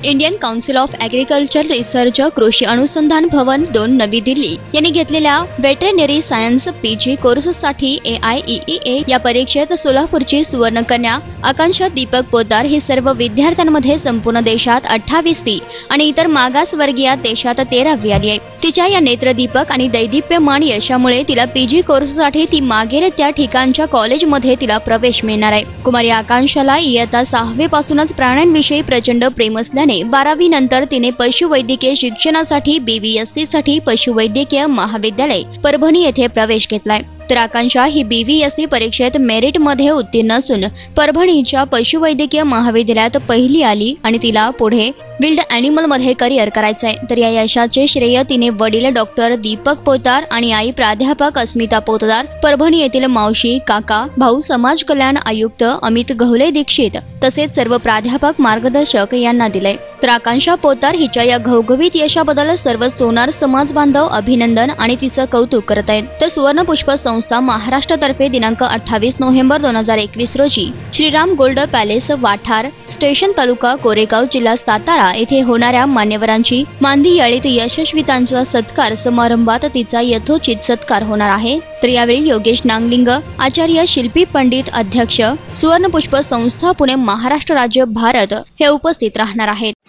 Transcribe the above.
Indian council of agriculture research कृषी अनुसंधान भवन 2 नवी दिल्ली यांनी घेतलेल्या वेटरनरी सायन्स पीजी कोर्ससाठी AIEEA या परीक्षेत सोलापूरची सुवर्णकन्या आकांक्षा दीपक पोद्दार ही सर्व विद्यार्थ्यांमध्ये संपूर्ण देशात 28वी आणि इतर मागासवर्गीय देशात 13वी आली आहे। तिच्या या नेत्रदीपक आणि दैदिप्यमान यशामुळे तिला पीजी कोर्ससाठी ती मागेल त्या ठिकाणच्या कॉलेजमध्ये तिला प्रवेश मिळणार आहे। कुमारी आकांक्षाला इयत्ता 6वी पासूनच प्राण्यांविषयी प्रचंड प्रेम असल्याने 12वी नंतर तिने पशुवैद्यकीय शिक्षणासाठी BVSC साठी पशुवैद्यकीय महाविद्यालय परभणी येथे प्रवेश घेतलाय। तर आकांक्षा ही BVSC परीक्षेत मेरिट मध्ये उत्तीर्ण असून परभणीच्या पशुवैद्यकीय महाविद्यालयात पहिली आली आणि तिला पुढे विल्ड ॲनिमल मध्ये करिअर करायचंय। तर या यशाचे श्रेय तिने वडील डॉक्टर दीपक पोद्दार आणि आई प्राध्यापक अस्मिता पोद्दार, परभणी येथील मावशी, काका, भाऊ, समाज कल्याण आयुक्त अमित गवले दीक्षित तसेच सर्व प्राध्यापक मार्गदर्शक यांना दिले। तर आकांक्षा पोद्दार हिच्या या घवघवीत यशाबद्दल सर्व सोनार समाज बांधव अभिनंदन आणि तिचं कौतुक करत आहेत। तर सुवर्णपुष्प संस्था महाराष्ट्रातर्फे दिनांक 28 नोव्हेंबर 2021 रोजी Shriram gold palace Wathar station taluka Koregaon जिल्हा सातारा येथे होणाऱ्या मान्यवरांची मांदी याळीत यशस्वीतांचा सत्कार समारंभात तिचा यथोचित सत्कार होणार आहे। तर यावेळी योगेश नांगलिंग, आचार्य शिल्पी पंडित, अध्यक्ष सुवर्णपुष्प संस्था पुणे महाराष्ट्र राज्य भारत हे उपस्थित राहणार आहेत।